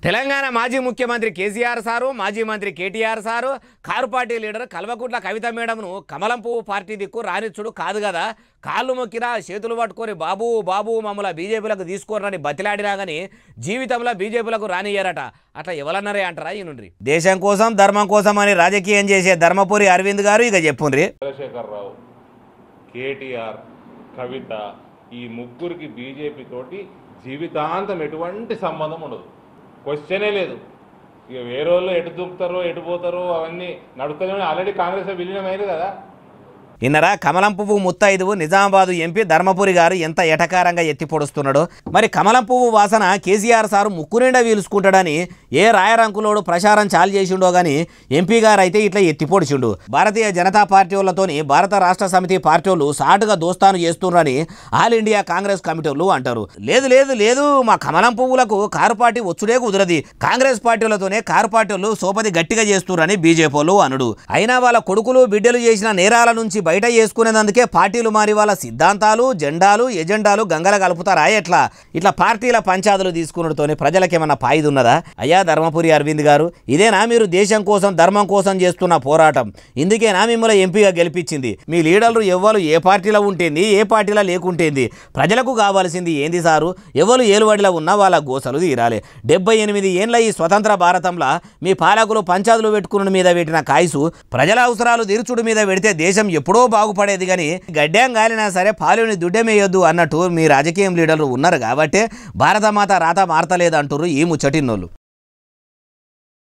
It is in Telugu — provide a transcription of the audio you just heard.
తెలంగాణ మాజీ ముఖ్యమంత్రి కేసీఆర్ సారు, మాజీ మంత్రి KTR sir, car party leader Kalvakuntla Kavitha మేడంను కమలం పువ్వు పార్టీ దిక్కు రానిచ్చుడు కాదు కదా. కాళ్ళు మొక్కినా చేతులు పట్టుకొని బాబు బాబు మమ్మల్ని బీజేపీలకు తీసుకోరని బతిలాడినా కానీ జీవితంలో బీజేపీలకు రానియ్యారట. అట్లా ఎవరన్నారే అంటారా ఈ నుండి. దేశం కోసం ధర్మం కోసం అని రాజకీయం చేసే ధర్మపురి అరవింద్ గారు ఇక చెప్పుండ్రి. చంద్రశేఖరరావు, కేటీఆర్, కవిత ఈ ముగ్గురికి బీజేపీ తోటి జీవితాంతం ఎటువంటి సంబంధం ఉండదు. క్వశ్చనే లేదు. ఇక వేరే వాళ్ళు ఎటు దూకుతారో ఎటు పోతారో అవన్నీ నడుస్తూనే ఆల్రెడీ కాంగ్రెస్ విలీనమైంది కదా. ఇన్నరా కమలం పువ్వు ముత్తైదువు నిజామాబాదు ఎంపీ ధర్మపురి గారు ఎంత ఎటకారంగా ఎత్తి పొడుస్తున్నాడో. మరి కమలం పువ్వు వాసన కేసీఆర్ సారు ముక్కు నిండా వీలుసుకుంటాడని ఏ రాయరంకులోడు ప్రచారం చాలు చేసిండో గాని ఎంపీ గారు అయితే ఇట్లా ఎత్తి పొడిచిండు. భారతీయ జనతా పార్టీ వాళ్ళతోని భారత రాష్ట్ర సమితి పార్టీ వాళ్ళు సాటుగా దోస్తాను చేస్తున్నారని ఆల్ ఇండియా కాంగ్రెస్ కమిటీ వాళ్ళు అంటారు. లేదు లేదు లేదు, మా కమలం పువ్వులకు కారు పార్టీ వచ్చుడే కుదరది, కాంగ్రెస్ పార్టీలతోనే కారు పార్టీ వాళ్ళు సోపది గట్టిగా చేస్తున్నారని బీజేపీ వాళ్ళు అనుడు. అయినా వాళ్ళ కొడుకులు బిడ్డలు చేసిన నేరాల నుంచి బయట చేసుకునేందుకే పార్టీలు మారి వాళ్ళ సిద్ధాంతాలు జెండాలు ఎజెండాలు గంగల కలుపుతారా ఎట్లా? ఇట్లా పార్టీల పంచాదులు తీసుకున్నతోనే ప్రజలకేమన్నా పాయిది ఉన్నదా? అయ్యా ధర్మపురి అరవింద్ గారు, ఇదేనా మీరు దేశం కోసం ధర్మం కోసం చేస్తున్న పోరాటం? ఇందుకేనా మిమ్మల్ని ఎంపీగా గెలిపించింది? మీ లీడర్లు ఎవ్వరు ఏ పార్టీలో ఉంటేంది ఏ పార్టీలో లేకుంటేంది? ప్రజలకు కావాల్సింది ఏంది సారు? ఎవరు ఏలువడిలో ఉన్నా వాళ్ళ గోసలు తీరాలి. 78 ఏండ్ల ఈ స్వతంత్ర భారతంలో మీ పాలకులు పంచాదులు పెట్టుకున్న మీద పెట్టిన కాయసు ప్రజల అవసరాలు తీర్చుడు మీద పెడితే దేశం ఎప్పుడో బాగుపడేది. కానీ గడ్డం గాలినా సరే పాలుని దుడ్డమేయొద్దు అన్నట్టు మీ రాజకీయం లీడర్లు ఉన్నారు కాబట్టే భారతమాత రాత మారతలేదు అంటారు ఈ ముచ్చటిన్నోళ్ళు.